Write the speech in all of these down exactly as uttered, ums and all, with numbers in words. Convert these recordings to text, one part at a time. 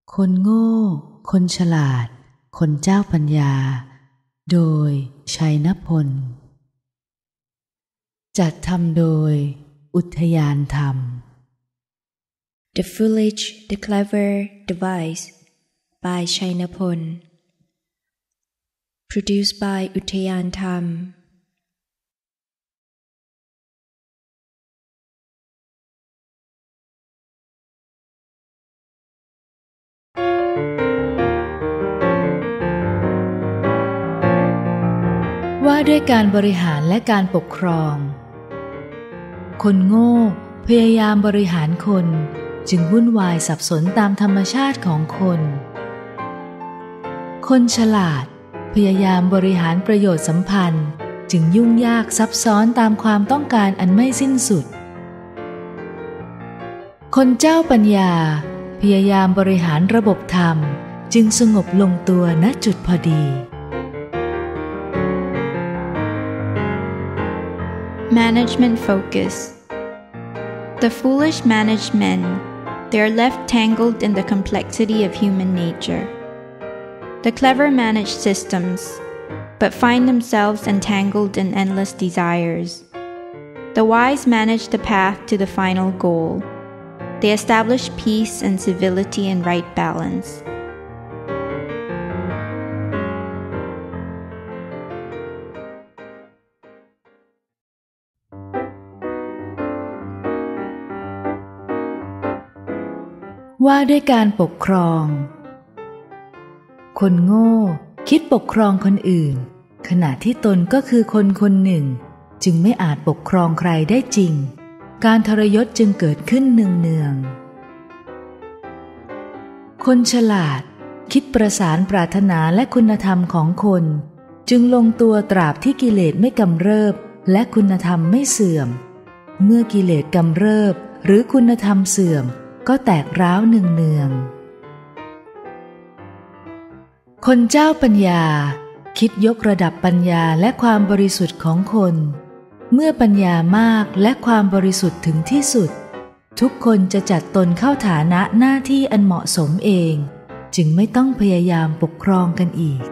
คนโง่คนฉลาดคนเจ้าปัญญาโดยชัยนพลจัดทำโดยอุทยานธรรม The Foolish, the Clever, the Wise by Chainapol Produced by อุทยานธรรมว่าด้วยการบริหารและการปกครองคนโง่พยายามบริหารคนจึงวุ่นวายสับสนตามธรรมชาติของคนคนฉลาดพยายามบริหารประโยชน์สัมพันธ์จึงยุ่งยากซับซ้อนตามความต้องการอันไม่สิ้นสุดคนเจ้าปัญญาพยายามบริหารระบบธรรมจึงสงบลงตัวณจุดพอดี Management focus. The foolish manage men. They are left tangled in the complexity of human nature. The clever manage systems, but find themselves entangled in endless desires. The wise manage the path to the final goal. They establish peace and civility and right balance. ว่าด้วยการปกครองคนโง่คิดปกครองคนอื่นขณะที่ตนก็คือคนคนหนึ่งจึงไม่อาจปกครองใครได้จริงการทรยศจึงเกิดขึ้นเนืองๆคนฉลาดคิดประสานปรารถนาและคุณธรรมของคนจึงลงตัวตราบที่กิเลสไม่กำเริบและคุณธรรมไม่เสื่อมเมื่อกิเลสกำเริบหรือคุณธรรมเสื่อมก็แตกร้าวเนืองๆคนเจ้าปัญญาคิดยกระดับปัญญาและความบริสุทธิ์ของคนเมื่อปัญญามากและความบริสุทธิ์ถึงที่สุดทุกคนจะจัดตนเข้าฐานะหน้าที่อันเหมาะสมเองจึงไม่ต้องพยายามปกครองกันอีก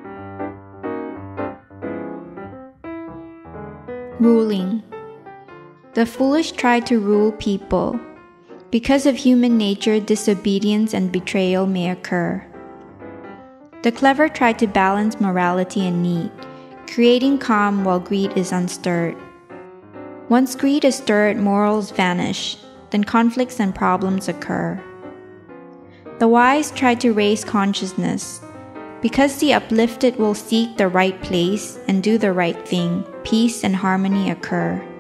Ruling. The foolish try to rule people.Because of human nature, disobedience and betrayal may occur. The clever try to balance morality and need, creating calm while greed is unstirred. Once greed is stirred, morals vanish, then conflicts and problems occur. The wise try to raise consciousness. Because the uplifted will seek the right place and do the right thing, peace and harmony occur.